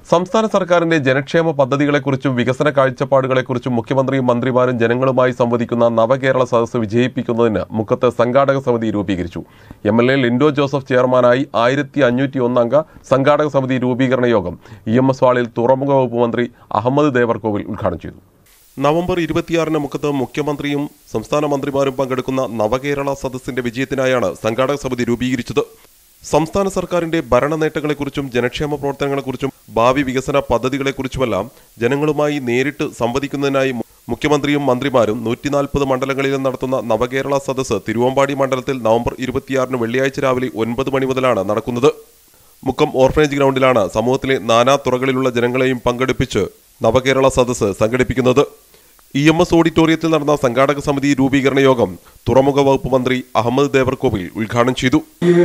സംസ്ഥാന സർക്കാരിന്റെ ജനക്ഷേമ പദ്ധതികളെക്കുറിച്ചും വികസന കാഴ്ചപ്പാടുകളെക്കുറിച്ചും മുഖ്യമന്ത്രിയും മന്ത്രിമാരും ജനങ്ങളുമായി സംവദിക്കുന്ന നവകേരള സദസ്സ് വിജയിപ്പിക്കുന്നതിന് മുക്കത്ത് സംഘാടക സമിതി രൂപീകരിച്ചു. MLA ലിൻഡോ ജോസഫ് ചെയർമാനായി 1501 അംഗ സംഘാടക സമിതി രൂപീകരണ യോഗം EMS ഹാളിൽ തുറമുഖ വകുപ്പ് മന്ത്രി അഹമ്മദ് ദേവർകോവിൽ ഉദ്ഘാടനം ചെയ്തു. നവംബർ 26-ന് മുക്കത്ത് മുഖ്യമന്ത്രിയും സംസ്ഥാന മന്ത്രിമാരും പങ്കെടുക്കുന്ന നവകേരള സദസ്സിന്റെ വിജയത്തിനായാണ് സംഘാടക സമിതി രൂപീകരിച്ചത്. സംസ്ഥാന സർക്കാരിന്റെ ഭരണ നേട്ടങ്ങളെക്കുറിച്ചും ജനക്ഷേമ പ്രവർത്തനങ്ങളെക്കുറിച്ചും ഭാവി വികസന പദ്ധതികളെക്കുറിച്ചുമെല്ലാം ജനങ്ങളുമായി നേരിട്ട് സംവദിക്കുന്നതിനായി മുഖ്യമന്ത്രിയും മന്ത്രിമാരും 140 മണ്ഡലങ്ങളിലും നടത്തുന്ന നവകേരള സദസ്സ് തിരുവമ്പാടി മണ്ഡലത്തിൽ നവംബർ 26-ന് വെള്ളിയാഴ്ച രാവിലെ 9 മണി മുതലാണ് നടക്കുന്നത്. മുക്കം ഓർഫനേജ് ഗ്രൗണ്ടിലാണ് സമൂഹത്തിലെ നാനാ തുറകളിലുള്ള ജനങ്ങളെയും പങ്കെടുപ്പിച്ച് നവകേരള സദസ്സ് സംഘടിപ്പിക്കുന്നത്. EMS ഓഡിറ്റോറിയത്തിൽ നടന്ന സംഘാടക സമിതി രൂപീകരണ യോഗം തുറമുഖ വകുപ്പ് മന്ത്രി അഹമ്മദ് ദേവർകോവിൽ ഉദ്ഘാടനം ചെയ്തു.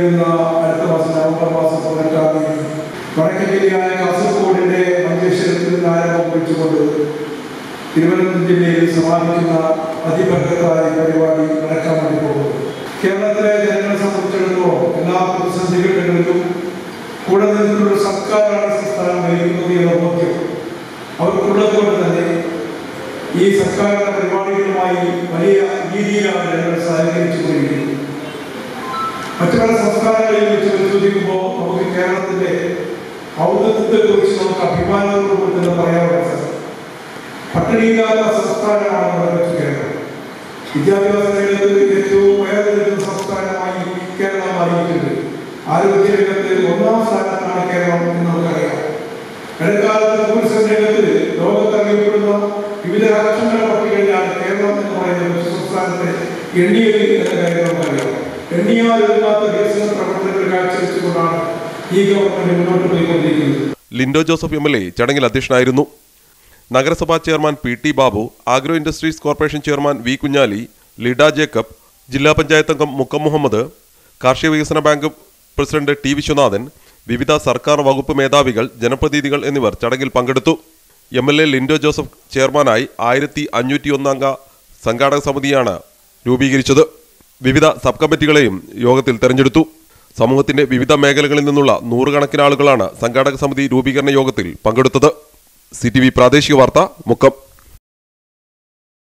കേരളത്തിലെ ജനങ്ങളെ സംബന്ധിച്ചിടത്തോളം എല്ലാ പ്രതിസന്ധികളിലും കൂടെ നിന്നുള്ള സർക്കാരാണ് സംസ്ഥാനം ഭരിക്കുന്നത് എന്ന ബോധ്യം അവർക്കുള്ളതുകൊണ്ട് തന്നെ ഈ സർക്കാരിന്റെ പരിപാടികളുമായി വലിയ രീതിയിലാണ് ജനങ്ങൾ സഹകരിച്ചുകൊണ്ടിരിക്കുന്നത്. മറ്റു പല സംസ്ഥാനങ്ങളിൽ വെച്ച് പരിശോധിക്കുമ്പോൾ നമുക്ക് കേരളത്തിന്റെ ഔന്നത്യത്തെക്കുറിച്ച് നമുക്ക് അഭിമാനത്തോടുകൂടി തന്നെ പറയാനുള്ള പട്ടിണിയില്ലാത്ത സംസ്ഥാനമാണ് നമ്മുടെ കേരളം. വിദ്യാഭ്യാസ രംഗത്ത് ഏറ്റവും ഉയർന്നു നിൽക്കുന്ന സംസ്ഥാനമായി കേരളം മാറിയിട്ടുണ്ട്. ആരോഗ്യ രംഗത്ത് 1ാം സ്ഥാനത്താണ് കേരളം എന്ന് നമുക്കറിയാം. ഇടക്കാലത്ത് ടൂറിസം രംഗത്ത് ലോകത്തറിയപ്പെടുന്ന വിവിധ രാഷ്ട്രങ്ങളെ പട്ടികയിലാണ് കേരളം എന്ന് പറയുന്ന സംസ്ഥാനത്തെ എണ്ണിയത് എന്ന കാര്യം നമുക്കറിയാം. എണ്ണിയാലൊരുങ്ങാത്ത വികസന പ്രവർത്തനങ്ങൾ കാഴ്ചവെച്ചുകൊണ്ടാണ് ഈ ഗവൺമെന്റ് മുന്നോട്ട് പോയിക്കൊണ്ടിരിക്കുന്നത്. ലിൻഡോ ജോസഫ് MLA ചടങ്ങിൽ അധ്യക്ഷനായിരുന്നു. നഗരസഭാ chairman PT Babu, agro industries corporation chairman V Kunhali, Lida Jacob, ജില്ലാ പഞ്ചായത്ത് അംഗം മുക്കം മുഹമ്മദ്, കാർഷിക വികസന ബാങ്ക് പ്രസിഡന്റ് T വിശ്വനാഥൻ, വിവിധ സർക്കാർ വകുപ്പ് മേധാവികൾ, ജനപ്രതിനിധികൾ എന്നിവർ ചടങ്ങിൽ പങ്കെടുത്തു. MLA ലിൻഡോ ജോസഫ് ചെയർമാനായി 1501 അംഗ സംഘാടക സമിതിയാണ് രൂപീകരിച്ചത്. വിവിധ സബ് കമ്മിറ്റികളെയും യോഗത്തിൽ തെരഞ്ഞെടുത്തു. സമൂഹത്തിന്റെ വിവിധ മേഖലകളിൽ നിന്നുള്ള നൂറുകണക്കിന് ആളുകളാണ് സംഘാടക സമിതി രൂപീകരണ യോഗത്തിൽ പങ്കെടുത്തത്. CTV പ്രാദേശിക വാർത്ത, മുക്കം.